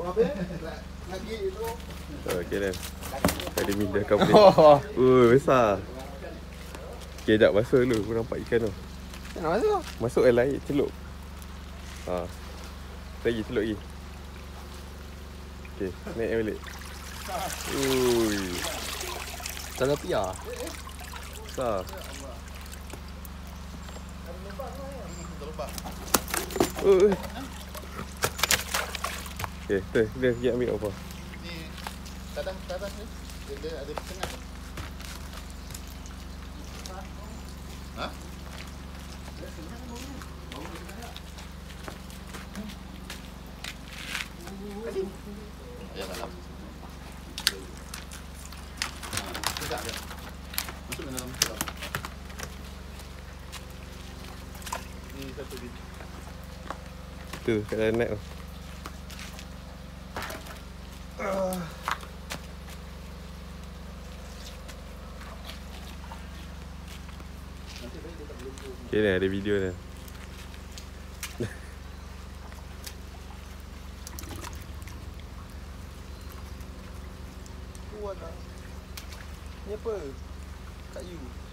Okey dah. Ada minda kau boleh. Besar. Okey, jap masuk dulu. Aku nampak ikan tu. Nak masuk? Masuk air, celup. Lagi, celup lagi. Okey, naik balik. Ui. Tilapia. Besar. Okey, tu dia pergi ambil apa? Ni tadah ni. Dia ada tengah. Ha? Ya dalam. Tidak ada. Masuk dalam dalam. Ni satu bit. Tu, kat dalam net tu. Okay, ni ada video ni. Kuat tak? Ni apa? Kayu.